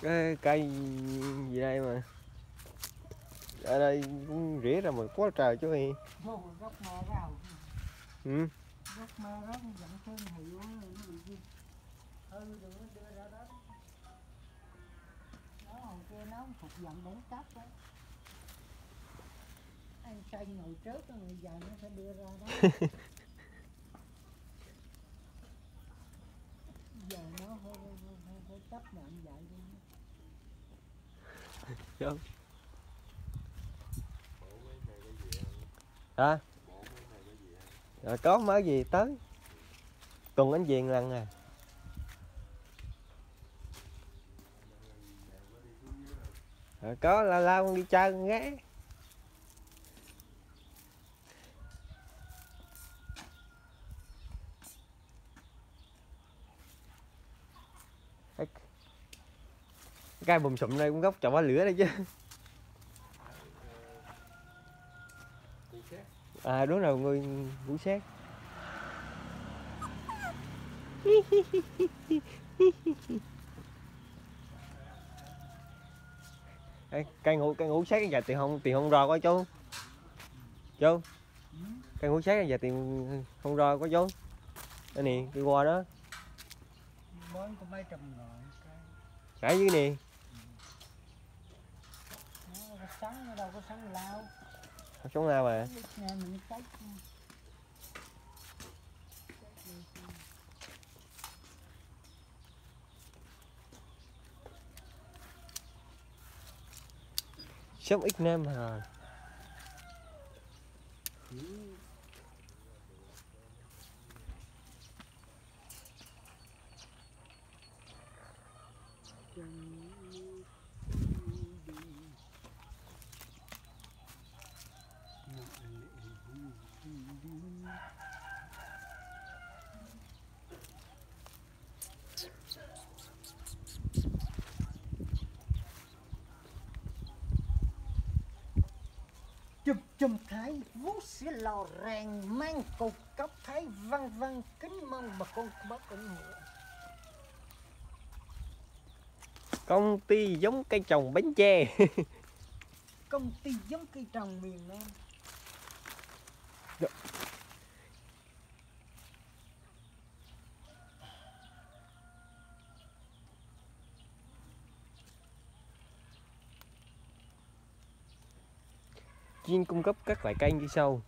cái cây gì đây mà ở đây cũng rỉa ra mà quá trời chú Hi. Ừ. Anh xanh ngồi trước rồi giờ nó sẽ đưa ra đó. Giờ nó phải chấp nhận vậy đi. Đúng. Hả? Rồi có mới gì tới tuần anh về lần à. Rồi có lao lao con đi chơi con ghé. Cái bùm sụm đây cũng gốc trồng hoa lửa đây chứ. À đúng rồi, người ngủ xét. Cây ngủ xét giờ tiền không ro có chú. Chú. Cây ngủ xét giờ tiền không ro có chú. Đây nè, đi qua đó. Bón có mấy trăm ngàn. Ở dưới nè. Nó sống nó đâu có sống lao. Không sống lao mà. Sống ít năm hả? Chùm thái vú xía lò rèn mang cục cốc thái văng văng kính mong bà con bác ủng hộ. Công ty giống cây trồng Bến Tre. Công ty giống cây trồng miền Nam. Chuyên cung cấp các loại cây như sau: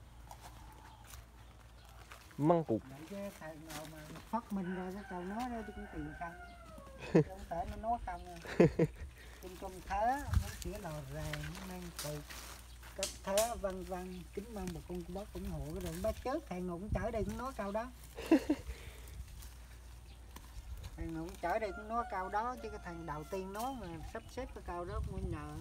măng cụt. Cái thằng nào mà phát minh ra cái câu nói đó cũng tiền không. Không thể nó nói không à. Trong thế nó chỉ là rèn mang cục cấp thế vân vân kính mong một con bác ủng hộ cái rồi bác chết thằng nào cũng chở đây cũng nói câu đó. Thằng nào cũng chở đây cũng nói câu đó chứ cái thằng đầu tiên nói mà sắp xếp cái câu đó cũng nhờ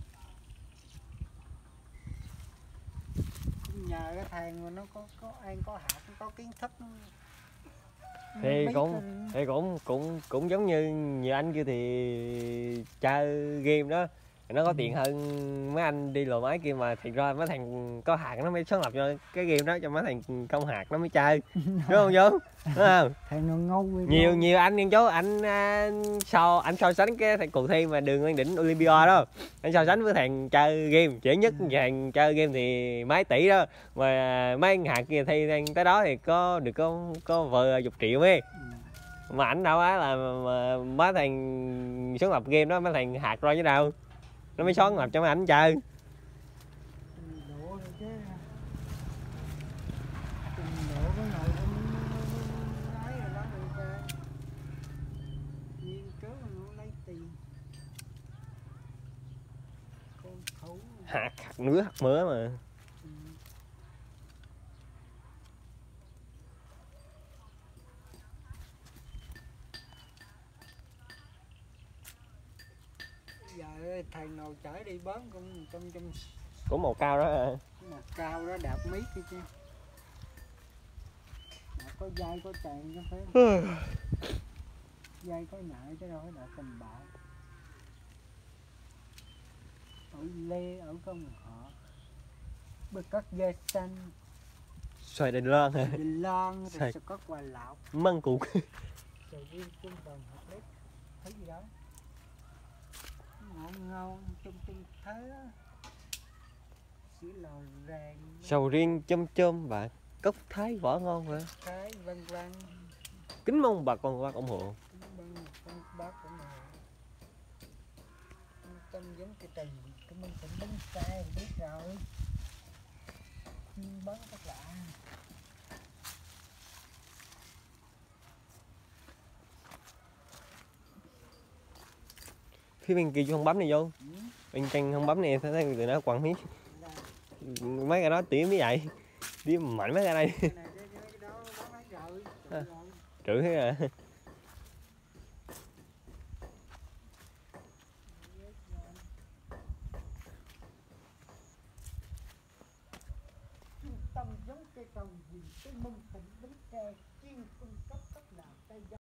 cái thằng mà nó có ăn có hạt nó có kiến thức Thì cũng giống như anh kia thì chơi game đó nó có tiền hơn mấy anh đi lò máy kia, mà thiệt ra mấy thằng có hạt nó mới sáng lập cho cái game đó, cho mấy thằng không hạt nó mới chơi. Đúng không chú? Đúng không? Thằng nó ngu Nhiều anh nha chú, anh so sánh cái thằng cuộc thi mà đường lên đỉnh Olympia đó, anh so sánh với thằng chơi game chỉ nhất. Thằng chơi game thì mấy tỷ đó, mà mấy hạt kia thi tới đó thì có được có vài chục triệu ấy. Mà ảnh đâu á là mà mấy thằng sáng lập game đó, mấy thằng hạt rồi chứ đâu, nó mới sáng lập cho mấy ảnh chơi. Hạt nứa hạt mứa mà. Giờ thằng nào chở đi bớn Cũng màu cao đó à. Màu cao đó đạp mít đi chứ. Có dây có chèn chứ phải. Dây có nhại chứ đâu phải đạp tầm bạo. Ở Lê ở công họ bữa cắt dây xanh Xoài đền loan hả? Đền loan rồi sẽ có quà lạo măng cụt. rồi riêng trung đoàn hợp lý thấy gì đó ngon ngon trong tinh thế sữa lò rèn Sầu riêng chôm chôm và cốc thái vỏ ngon hả? cái vân vân. Kính mong bà con bác ủng hộ. Con bác của mình tâm giống cái tình cái mình cũng đứng sai biết rồi bắn các lạ. Phía bên kia chú không bấm này vô. Ừ. Bên trên không bấm này thấy tụi nó quăng miếng. Mấy cái đó tỉa mới vậy. Tỉa mạnh mấy cái đây. Cái này cái đó bắn hết rồi. À. Trữ thế à. Tâm giống cây trồng gì cái mông tỉnh bánh tre chuyên cung cấp các loại cây